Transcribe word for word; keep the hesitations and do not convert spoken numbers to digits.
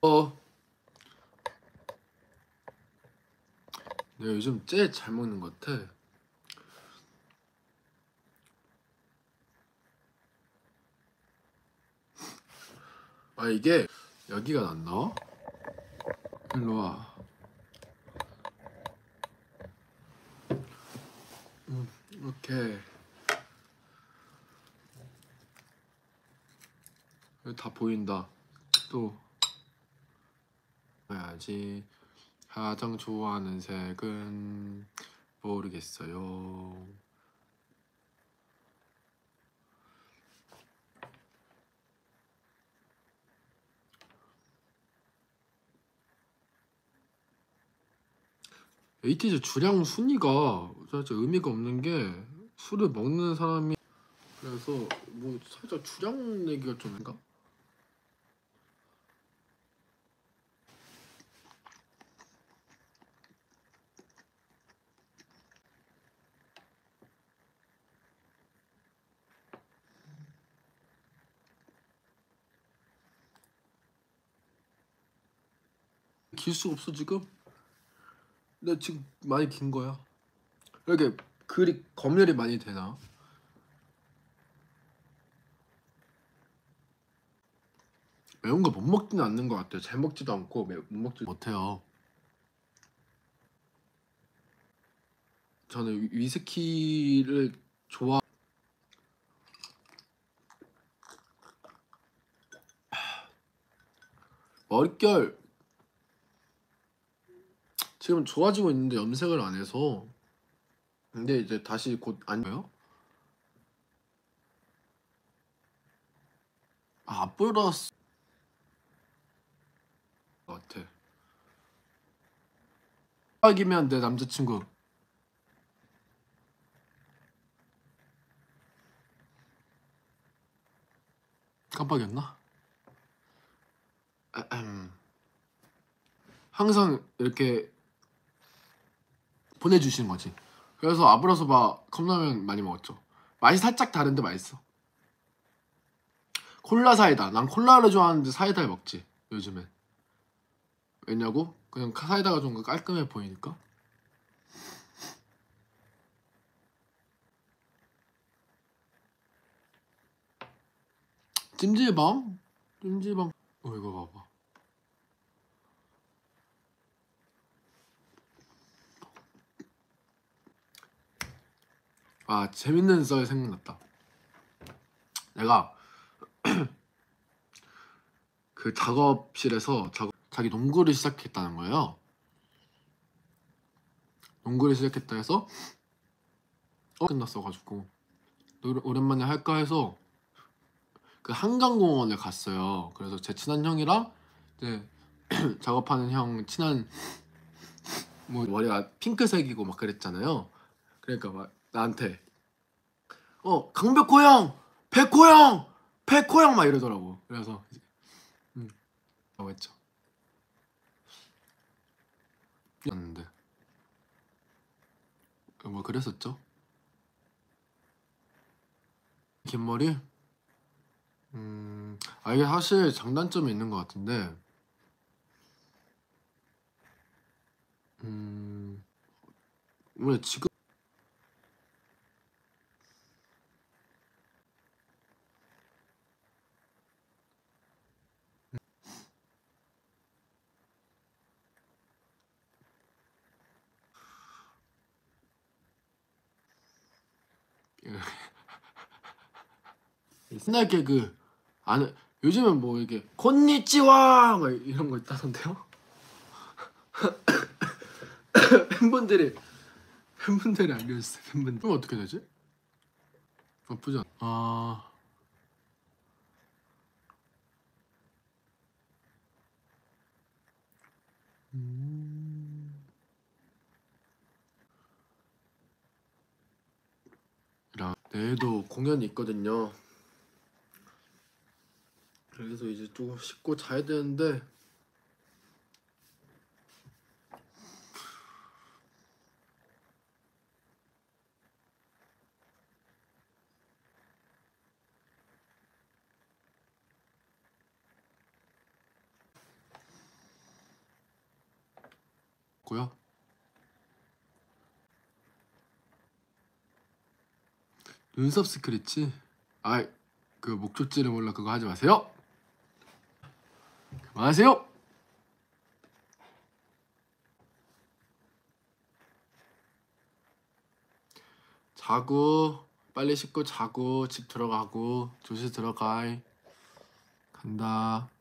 어. 내가 요즘 쟤 잘 먹는 것 같아. 아 이게 여기가 안 나와? 일로 와. 음, 이렇게 여기 다 보인다. 또 해야지. 가장 좋아하는 색은 모르겠어요. 에이티즈 주량 순위가 진짜 의미가 없는 게 술을 먹는 사람이 그래서 뭐 살짝 주량 얘기가 좀 인가? 길 수가 없어 지금? 근데 지금 많이 긴 거야. 이렇게 글이 검열이 많이 되나? 매운 거 못 먹지는 않는 것 같아요. 잘 먹지도 않고 매, 못 먹지 못해요. 저는 위- 위스키를 좋아. 머릿결 지금 좋아지고 있는데 염색을 안 해서. 근데 이제 다시 곧 아니에요? 아, 플러스 같아. 깜빡이면 내 남자친구 깜빡이었나? 아흠. 항상 이렇게 보내주시는 거지. 그래서 아브라소바 컵라면 많이 먹었죠. 맛이 살짝 다른데 맛있어. 콜라 사이다. 난 콜라를 좋아하는데 사이다를 먹지 요즘엔. 왜냐고? 그냥 사이다가 좀 깔끔해 보이니까. 찜질방? 찜질방. 어 이거 봐봐. 아 재밌는 썰 생각났다. 내가 그 작업실에서 작업, 자기 농구를 시작했다는 거예요. 농구를 시작했다 해서 어 끝났어가지고 노- 오랜만에 할까 해서 그 한강공원을 갔어요. 그래서 제 친한 형이랑 이제 작업하는 형 친한 뭐 머리가 핑크색이고 막 그랬잖아요. 그러니까 막 나한테 어 강백호 형, 백호 형, 백호 형 막 이러더라고. 그래서 이제 음 라고 했죠. 였는데 뭐 그랬었죠. 긴 머리? 음, 아 이게 사실 장단점이 있는 것 같은데, 음, 원래 지금 옛날 개그 안 요즘은 뭐 이게 곤니찌와 막 이런 거 있다던데요? 팬분들이 팬분들이 알려주세요. 팬분들. 그럼 어떻게 되지? 나쁘지 않. 아, 음, 라 내일도 공연이 있거든요. 그래서 이제 좀 씻고 자야 되는데. 고요. 눈썹 스크래치? 아이, 그 목적지를 몰라 그거 하지 마세요. 그만하세요. 자고 빨리 씻고 자고 집 들어가고 조시 들어가. 간다.